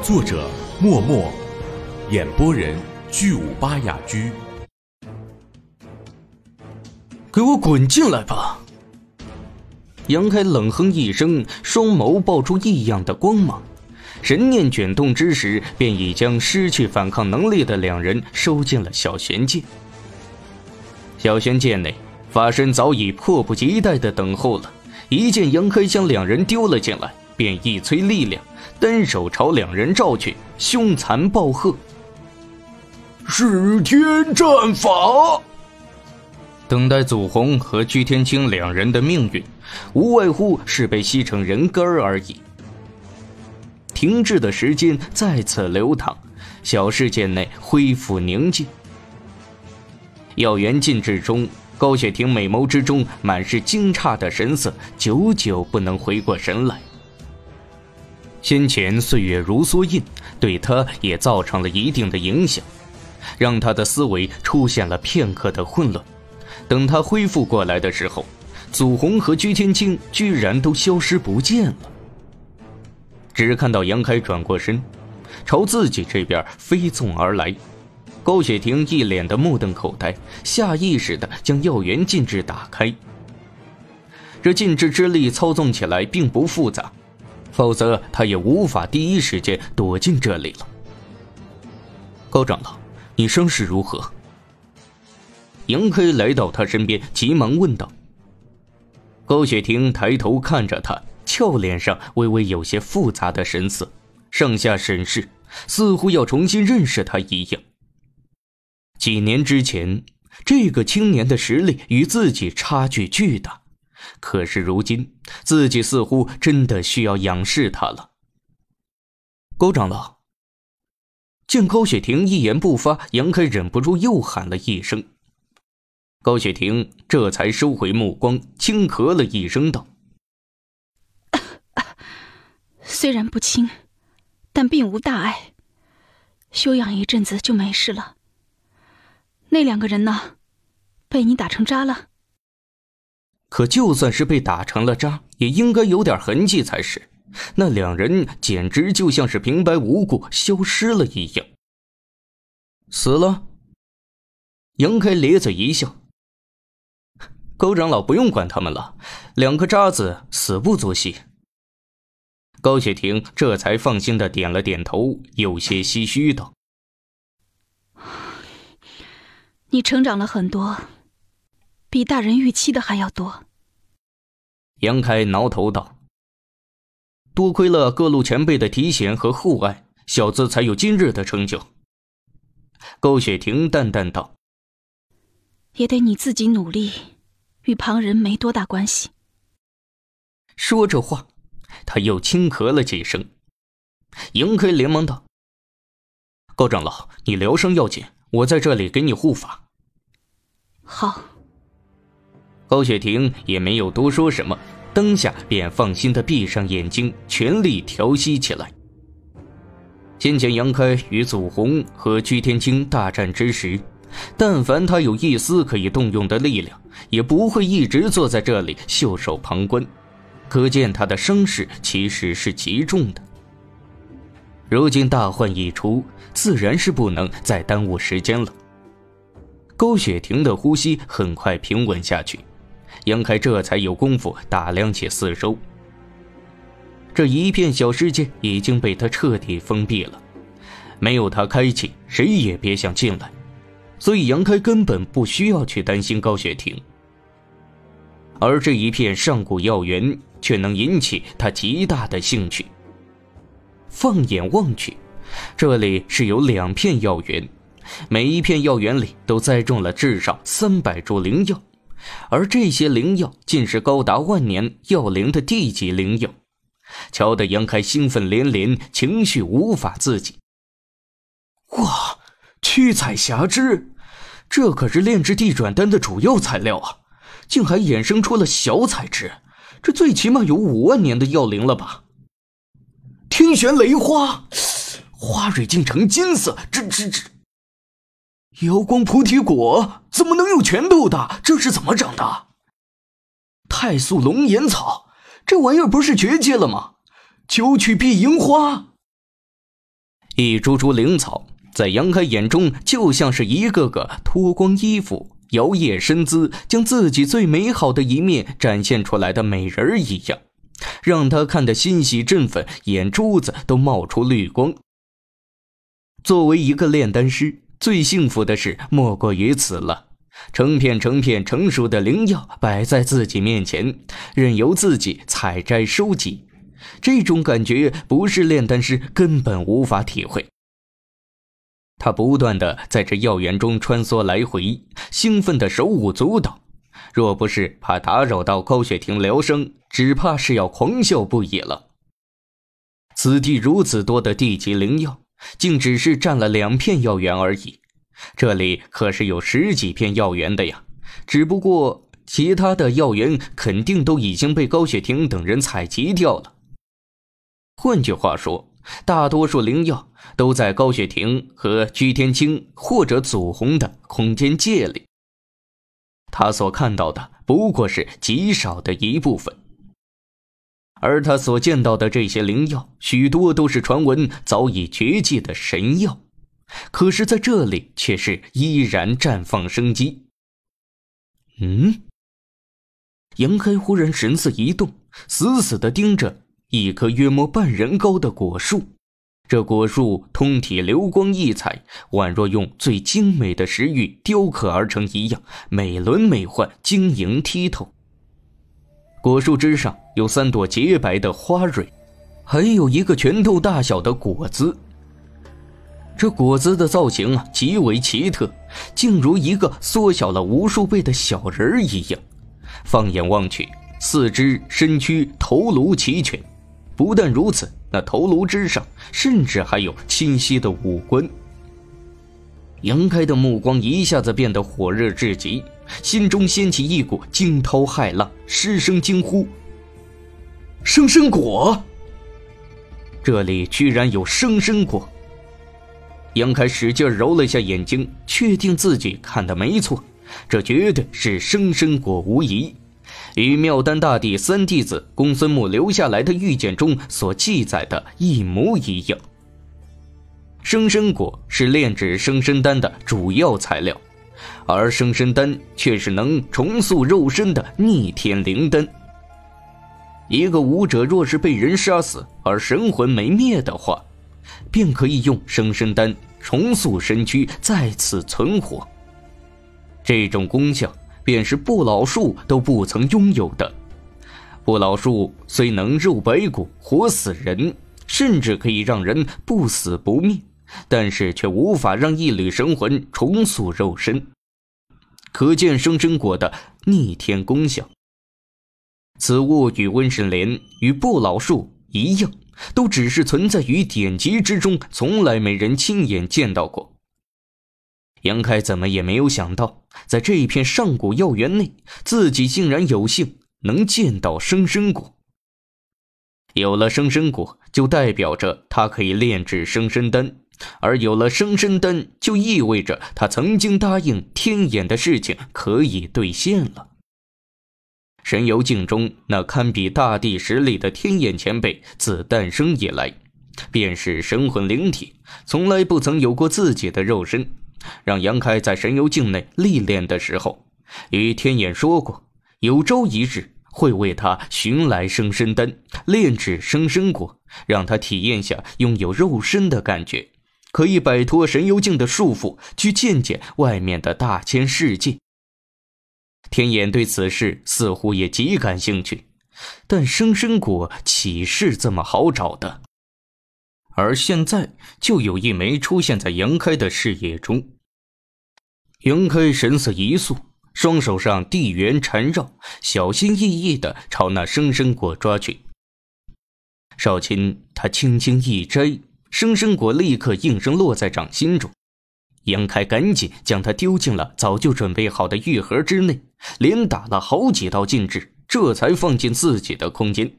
作者默默，演播人巨武巴雅居。 给我滚进来吧！杨开冷哼一声，双眸爆出异样的光芒，神念卷动之时，便已将失去反抗能力的两人收进了小玄界。小玄界内，法身早已迫不及待地等候了，一见杨开将两人丢了进来，便一催力量，单手朝两人照去，凶残暴喝： 弑天战法！ 等待祖红和居天清两人的命运，无外乎是被吸成人干而已。停滞的时间再次流淌，小世界内恢复宁静。药园禁制中，高雪婷美眸之中满是惊诧的神色，久久不能回过神来。先前岁月如梭印对她也造成了一定的影响，让她的思维出现了片刻的混乱。等他恢复过来的时候，祖红和居天清居然都消失不见了。只看到杨开转过身，朝自己这边飞纵而来。高雪婷一脸的目瞪口呆，下意识地将药源禁制打开。这禁制之力操纵起来并不复杂，否则他也无法第一时间躲进这里了。高长老，你伤势如何？杨开来到他身边，急忙问道。高雪婷抬头看着他，俏脸上微微有些复杂的神色，上下审视，似乎要重新认识他一样。几年之前，这个青年的实力与自己差距巨大，可是如今，自己似乎真的需要仰视他了。高长老。见高雪婷一言不发，杨开忍不住又喊了一声。高雪婷这才收回目光，轻咳了一声道： 虽然不轻，但并无大碍，休养一阵子就没事了。那两个人呢？被你打成渣了？ 可就算是被打成了渣，也应该有点痕迹才是。那两人简直就像是平白无故消失了一样。死了？杨开咧嘴一笑。高长老不用管他们了，两个渣子死不足惜。高雪婷这才放心地点了点头，有些唏嘘道： 你成长了很多，比大人预期的还要多。 杨开挠头道：多亏了各路前辈的提携和厚爱，小子才有今日的成就。高雪婷淡淡道： 也得你自己努力，与旁人没多大关系。 说着话，他又轻咳了几声。杨开连忙道：高长老，你疗伤要紧，我在这里给你护法。 好。 高雪婷也没有多说什么，当下便放心地闭上眼睛，全力调息起来。先前杨开与祖红和居天清大战之时，但凡他有一丝可以动用的力量，也不会一直坐在这里袖手旁观，可见他的伤势其实是极重的。如今大患已除，自然是不能再耽误时间了。高雪婷的呼吸很快平稳下去，杨开这才有功夫打量起四周。这一片小世界已经被他彻底封闭了，没有他开启，谁也别想进来，所以杨开根本不需要去担心高雪婷。而这一片上古药园却能引起他极大的兴趣。放眼望去，这里是有2片药园，每一片药园里都栽种了至少300株灵药，而这些灵药竟是高达万年药灵的地级灵药，瞧得杨开兴奋连连，情绪无法自己。 哇，驱彩霞枝， 这可是炼制地转丹的主要材料啊，竟还衍生出了小彩枝，这最起码有5万年的药灵了吧？ 天玄雷花，花蕊竟成金色，这瑶光菩提果怎么能有拳头大？这是怎么长的？太素龙眼草，这玩意儿不是绝迹了吗？九曲碧萤花， 一株株灵草在杨开眼中就像是一个个脱光衣服摇曳身姿，将自己最美好的一面展现出来的美人一样，让他看得欣喜振奋，眼珠子都冒出绿光。作为一个炼丹师，最幸福的事莫过于此了，成片成片成熟的灵药摆在自己面前，任由自己采摘收集，这种感觉不是炼丹师根本无法体会。他不断地在这药园中穿梭来回，兴奋地手舞足蹈，若不是怕打扰到高雪婷疗伤，只怕是要狂笑不已了。此地如此多的地级灵药，竟只是占了2片药园而已，这里可是有10几片药园的呀，只不过其他的药园肯定都已经被高雪婷等人采集掉了。换句话说，大多数灵药都在高雪婷和居天青或者祖红的空间界里，他所看到的不过是极少的一部分。而他所见到的这些灵药，许多都是传闻早已绝迹的神药，可是在这里却是依然绽放生机。杨开忽然神色一动，死死地盯着一棵约莫半人高的果树。这果树通体流光溢彩，宛若用最精美的石玉雕刻而成一样，美轮美奂，晶莹剔透。果树之上有3朵洁白的花蕊，还有一个拳头大小的果子。这果子的造型极为奇特，竟如一个缩小了无数倍的小人一样。放眼望去，四肢、身躯、头颅齐全。不但如此，那头颅之上甚至还有清晰的五官。杨开的目光一下子变得火热至极，心中掀起一股惊涛骇浪，失声惊呼：生参果！这里居然有生参果！杨开使劲揉了下眼睛，确定自己看的没错，这绝对是生参果无疑，与妙丹大帝3弟子公孙木留下来的玉简中所记载的一模一样。生参果是炼制生参丹的主要材料，而生参丹却是能重塑肉身的逆天灵丹。一个武者若是被人杀死而神魂没灭的话，便可以用生参丹重塑身躯，再次存活。这种功效便是不老树都不曾拥有的。不老树虽能肉白骨，活死人，甚至可以让人不死不灭，但是却无法让一缕神魂重塑肉身，可见生参果的逆天功效。此物与温神莲与不老树一样，都只是存在于典籍之中，从来没人亲眼见到过。杨开怎么也没有想到，在这一片上古药园内，自己竟然有幸能见到生参果。有了生参果，就代表着他可以炼制生参丹，而有了生参丹，就意味着他曾经答应天眼的事情可以兑现了。神游境中那堪比大地实力的天眼前辈，自诞生以来便是神魂灵体，从来不曾有过自己的肉身。让杨开在神游境内历练的时候，与天眼说过，有朝一日会为他寻来生参丹，炼制生参果，让他体验下拥有肉身的感觉，可以摆脱神游境的束缚，去见见外面的大千世界。天眼对此事似乎也极感兴趣，但生参果岂是这么好找的？而现在就有一枚出现在杨开的视野中。杨开神色一肃，双手上地缘缠绕，小心翼翼地朝那生参果抓去。少卿他轻轻一摘，生参果立刻应声落在掌心中。杨开赶紧将它丢进了早就准备好的玉盒之内，连打了好几道禁制，这才放进自己的空间。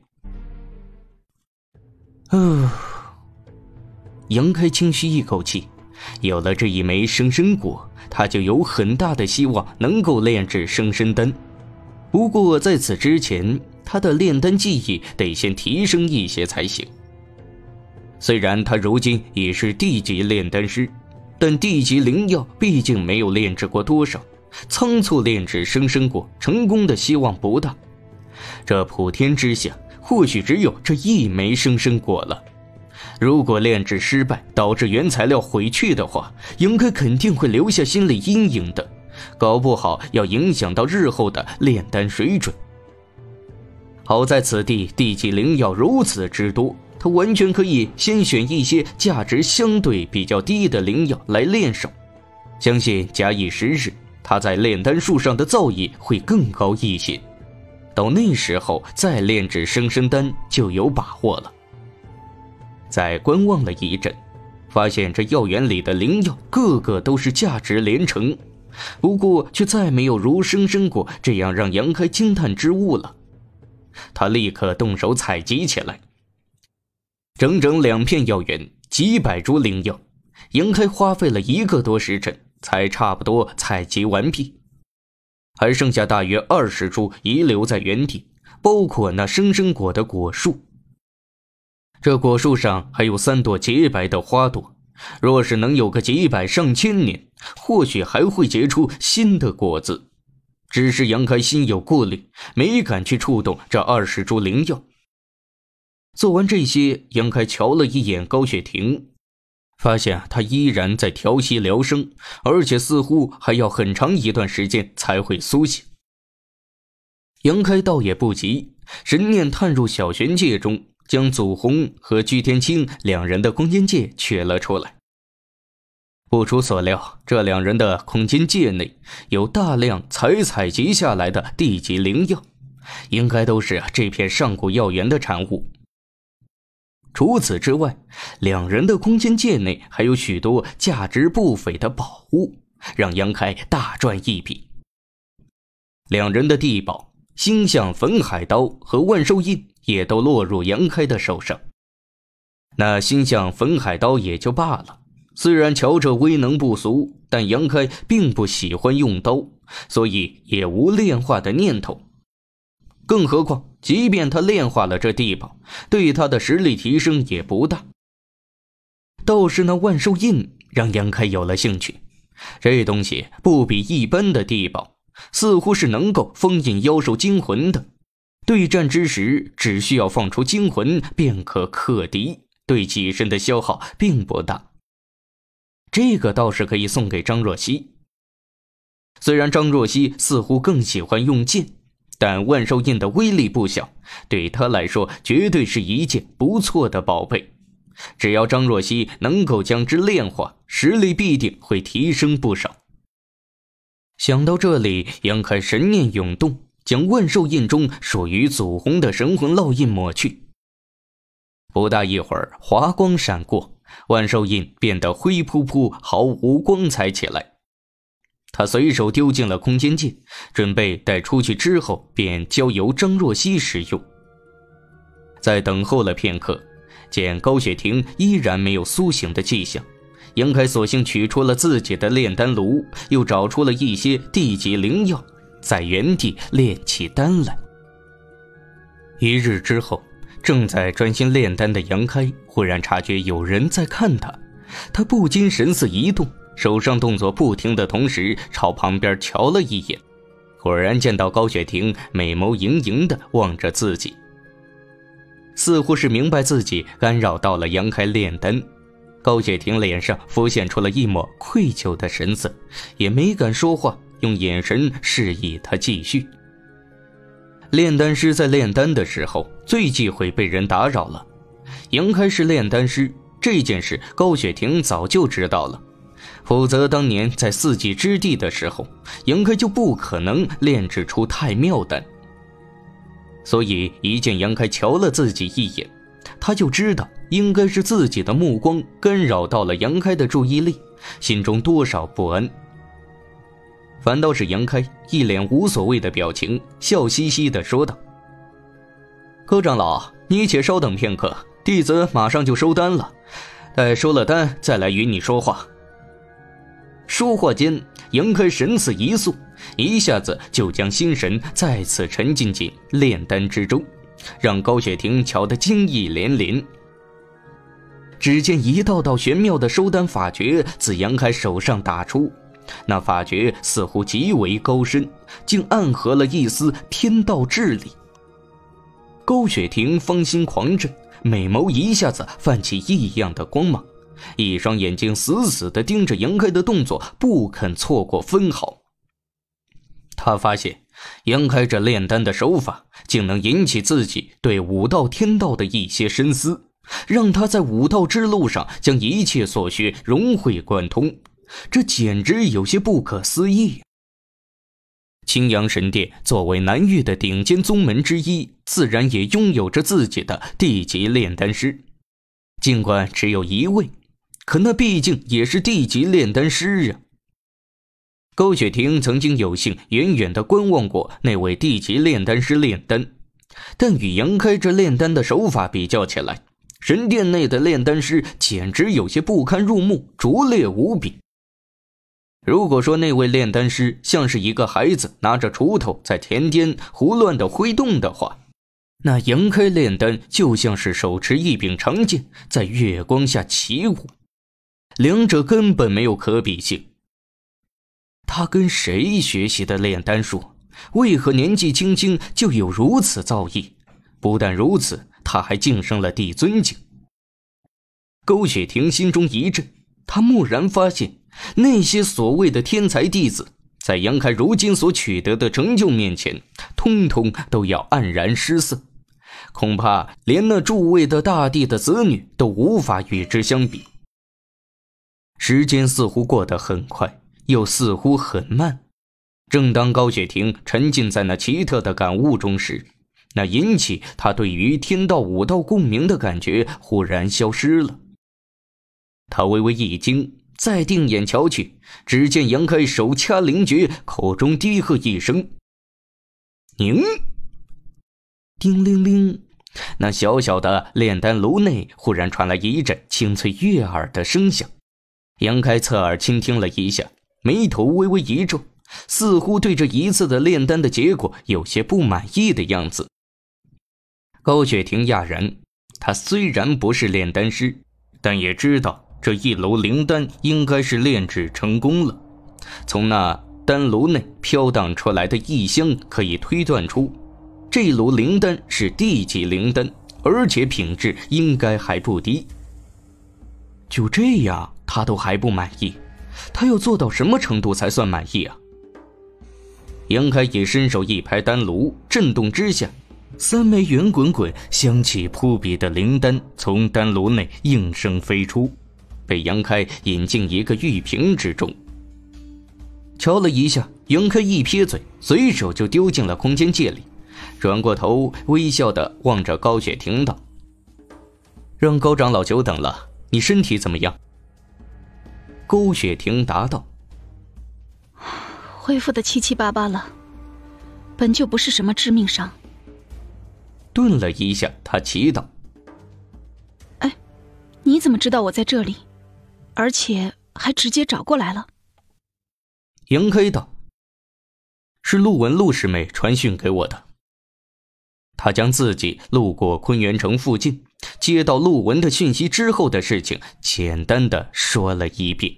杨开轻吁一口气，有了这一枚生参果，他就有很大的希望能够炼制生参丹。不过在此之前，他的炼丹技艺得先提升一些才行。 虽然他如今已是地级炼丹师，但地级灵药毕竟没有炼制过多少，仓促炼制生生果成功的希望不大。这普天之下，或许只有这一枚生生果了。如果炼制失败，导致原材料毁去的话，应该肯定会留下心理阴影的，搞不好要影响到日后的炼丹水准。好在此地地级灵药如此之多，他完全可以先选一些价值相对比较低的灵药来炼手，相信假以时日，他在炼丹术上的造诣会更高一些，到那时候再炼制生生丹就有把握了。在观望了一阵，发现这药园里的灵药个个都是价值连城，不过却再没有如生生果这样让杨开惊叹之物了。他立刻动手采集起来，整整2片药园，几百株灵药，杨开花费了1个多时辰才差不多采集完毕，还剩下大约20株遗留在原地，包括那生生果的果树。这果树上还有3朵洁白的花朵，若是能有个几百上千年，或许还会结出新的果子。只是杨开心有顾虑，没敢去触动这20株灵药。做完这些，杨开瞧了一眼高雪婷，发现他依然在调息疗伤，而且似乎还要很长一段时间才会苏醒。杨开倒也不急，神念探入小玄界中，将祖红和居天青2人的空间界取了出来。不出所料，这2人的空间界内有大量才采集下来的地级灵药，应该都是这片上古药园的产物。除此之外，2人的空间界内还有许多价值不菲的宝物，让杨开大赚一笔。2人的地宝星象焚海刀和万寿印也都落入杨开的手上。那星象焚海刀也就罢了，虽然瞧着威能不俗，但杨开并不喜欢用刀，所以也无炼化的念头。更何况即便他炼化了这地宝，对他的实力提升也不大。倒是那万寿印让杨开有了兴趣，这东西不比一般的地宝，似乎是能够封印妖兽精魂的，对战之时只需要放出精魂便可克敌，对己身的消耗并不大。这个倒是可以送给张若曦。虽然张若曦似乎更喜欢用剑，但万寿印的威力不小，对他来说绝对是一件不错的宝贝。只要张若曦能够将之炼化，实力必定会提升不少。想到这里，杨开神念涌动，将万寿印中属于祖红的神魂烙印抹去。不大一会儿，华光闪过，万寿印变得灰扑扑，毫无光彩起来。他随手丢进了空间界，准备待出去之后便交由张若曦使用。在等候了片刻，见高雪婷依然没有苏醒的迹象，杨开索性取出了自己的炼丹炉，又找出了一些地级灵药，在原地炼起丹来。1日之后，正在专心炼丹的杨开忽然察觉有人在看他，他不禁神色一动，手上动作不停的同时朝旁边瞧了一眼，果然见到高雪婷美眸盈盈地望着自己，似乎是明白自己干扰到了杨开炼丹。高雪婷脸上浮现出了一抹愧疚的神色，也没敢说话，用眼神示意他继续。炼丹师在炼丹的时候最忌讳被人打扰了，杨开是炼丹师，这件事高雪婷早就知道了，否则当年在4季之地的时候，杨开就不可能炼制出太妙丹。所以一见杨开瞧了自己一眼，他就知道应该是自己的目光干扰到了杨开的注意力，心中多少不安。反倒是杨开一脸无所谓的表情，笑嘻嘻地说道：高长老，你且稍等片刻，弟子马上就收丹了，待收了丹再来与你说话。说话间，杨开神色一肃，一下子就将心神再次沉浸进炼丹之中，让高雪婷瞧得惊异连连。 只见一道道玄妙的收丹法诀自杨开手上打出，那法诀似乎极为高深，竟暗合了一丝天道之理。高雪婷芳心狂震，美眸一下子泛起异样的光芒，一双眼睛死死地盯着杨开的动作，不肯错过分毫。他发现杨开这炼丹的手法竟能引起自己对武道天道的一些深思，让他在武道之路上将一切所学融会贯通，这简直有些不可思议。青阳神殿作为南域的顶尖宗门之一，自然也拥有着自己的地级炼丹师。尽管只有一位，可那毕竟也是地级炼丹师啊。高雪婷曾经有幸远远地观望过那位地级炼丹师炼丹，但与杨开这炼丹的手法比较起来，神殿内的炼丹师简直有些不堪入目，拙劣无比。如果说那位炼丹师像是一个孩子拿着锄头在田间胡乱地挥动的话，那杨开炼丹就像是手持一柄长剑在月光下起舞，两者根本没有可比性。他跟谁学习的炼丹术？为何年纪轻轻就有如此造诣？不但如此，他还晋升了帝尊境。高雪婷心中一震，他蓦然发现，那些所谓的天才弟子，在杨开如今所取得的成就面前，通通都要黯然失色，恐怕连那诸位的大帝的子女都无法与之相比。时间似乎过得很快，又似乎很慢。正当高雪婷沉浸在那奇特的感悟中时，那引起他对于天道武道共鸣的感觉忽然消失了。他微微一惊，再定眼瞧去，只见杨开手掐灵诀，口中低喝一声宁。叮铃铃，那小小的炼丹炉内忽然传来一阵清脆悦耳的声响。杨开侧耳倾听了一下，眉头微微一皱，似乎对这一次的炼丹的结果有些不满意的样子。高雪婷讶然，她虽然不是炼丹师，但也知道这一炉灵丹应该是炼制成功了。从那丹炉内飘荡出来的异香可以推断出，这炉灵丹是地级灵丹，而且品质应该还不低。就这样他都还不满意，他要做到什么程度才算满意啊？杨开也伸手一拍丹炉，震动之下，3枚圆滚滚香气扑鼻的灵丹从丹炉内应声飞出，被杨开引进一个玉瓶之中。瞧了一下，杨开一撇嘴，随手就丢进了空间界里，转过头微笑地望着高雪婷道：让高长老久等了，你身体怎么样？高雪婷答道： 恢复的七七八八了，本就不是什么致命伤。 顿了一下，他祈祷： 哎，你怎么知道我在这里，而且还直接找过来了？ 杨开道：是陆文陆师妹传讯给我的。他将自己路过昆元城附近，接到陆文的讯息之后的事情简单的说了一遍。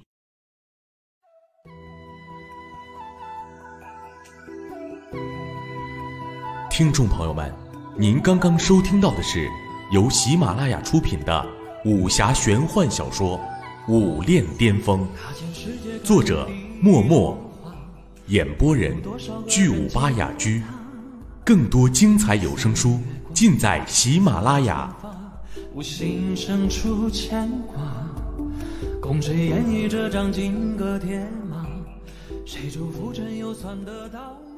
听众朋友们，您刚刚收听到的是由喜马拉雅出品的武侠玄幻小说《武炼巅峰》，作者默默，演播人巨武巴雅居。更多精彩有声书尽在喜马拉雅。 无心生出牵挂，共谁演绎这张金戈铁马？谁祝福真又算得到？